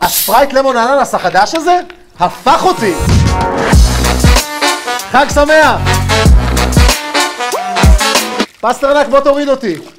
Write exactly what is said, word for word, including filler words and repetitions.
הספרייט למון אננס החדש הזה הפך אותי. חג שמח. פסטרנק, בוא תוריד אותי.